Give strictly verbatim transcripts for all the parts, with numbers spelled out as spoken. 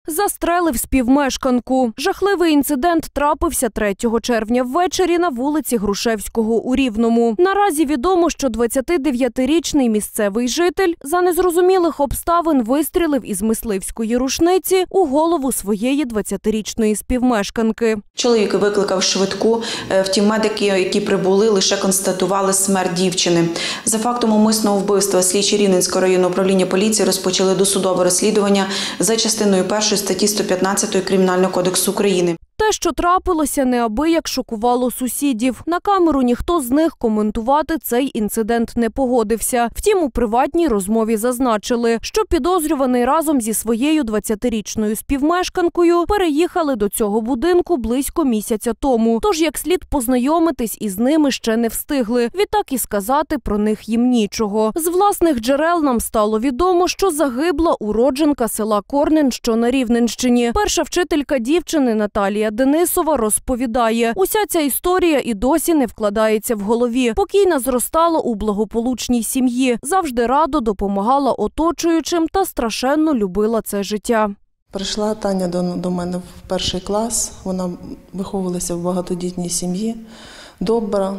Застрелив співмешканку. Жахливий інцидент трапився третього червня ввечері на вулиці Грушевського у Рівному. Наразі відомо, що двадцятидев'ятирічний місцевий житель за незрозумілих обставин вистрілив із мисливської рушниці у голову своєї двадцятирічної співмешканки. Чоловік викликав швидку, втім медики, які прибули, лише констатували смерть дівчини. За фактом умисного вбивства слідчі Рівненського районного управління поліції розпочали досудове розслідування за частиною першої статті сто п'ятнадцять Кримінального кодексу України. Те, що трапилося, неабияк шокувало сусідів. На камеру ніхто з них коментувати цей інцидент не погодився. Втім, у приватній розмові зазначили, що підозрюваний разом зі своєю двадцятирічною співмешканкою переїхали до цього будинку близько місяця тому. Тож, як слід познайомитись із ними ще не встигли. Відтак і сказати про них їм нічого. З власних джерел нам стало відомо, що загибла уродженка села Корнин, що на Рівненщині. Перша вчителька дівчини Наталія Денисова розповідає, уся ця історія і досі не вкладається в голові. Покійна зростала у благополучній сім'ї, завжди радо допомагала оточуючим та страшенно любила це життя. Прийшла Таня до, до мене в перший клас, вона виховувалася в багатодітній сім'ї, добра,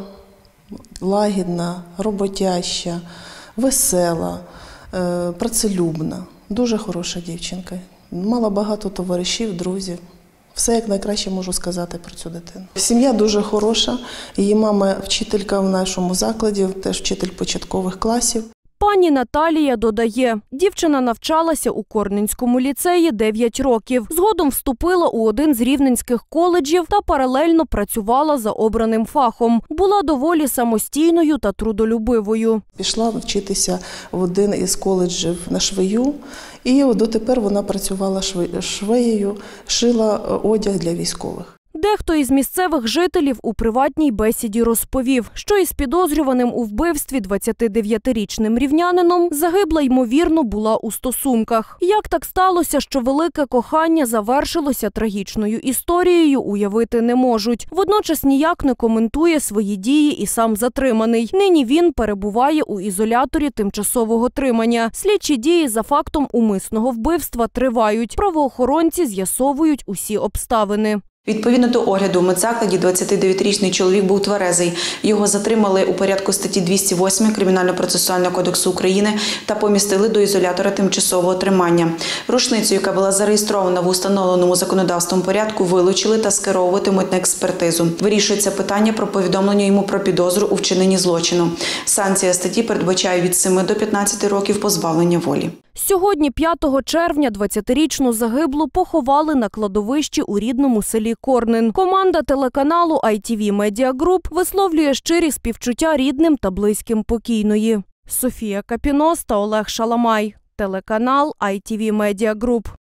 лагідна, роботяща, весела, е, працелюбна, дуже хороша дівчинка. Мала багато товаришів, друзів. Все як найкраще можу сказати про цю дитину. Сім'я дуже хороша, її мама вчителька в нашому закладі, теж вчитель початкових класів. Пані Наталія додає, дівчина навчалася у Корнинському ліцеї дев'ять років. Згодом вступила у один з рівненських коледжів та паралельно працювала за обраним фахом. Була доволі самостійною та трудолюбивою. Пішла вчитися в один із коледжів на швею, і дотепер вона працювала швеєю, шила одяг для військових. Дехто із місцевих жителів у приватній бесіді розповів, що із підозрюваним у вбивстві двадцятидев'ятирічним рівнянином загибла, ймовірно, була у стосунках. Як так сталося, що велике кохання завершилося трагічною історією, уявити не можуть. Водночас ніяк не коментує свої дії і сам затриманий. Нині він перебуває у ізоляторі тимчасового тримання. Слідчі дії за фактом умисного вбивства тривають. Правоохоронці з'ясовують усі обставини. Відповідно до огляду в медзакладі двадцятидев'ятирічний чоловік був тверезий. Його затримали у порядку статті двісті восьмої Кримінально-процесуального кодексу України та помістили до ізолятора тимчасового тримання. Рушницю, яка була зареєстрована в установленому законодавством порядку, вилучили та скеровуватимуть на експертизу. Вирішується питання про повідомлення йому про підозру у вчиненні злочину. Санкція статті передбачає від семи до п'ятнадцяти років позбавлення волі. Сьогодні, п'ятого червня, двадцятирічну загиблу поховали на кладовищі у рідному селі Корнин. Команда телеканалу ай ті ві Media Group висловлює щирі співчуття рідним та близьким покійної. Софія Капінос та Олег Шаламай. Телеканал ай ті ві Media Group.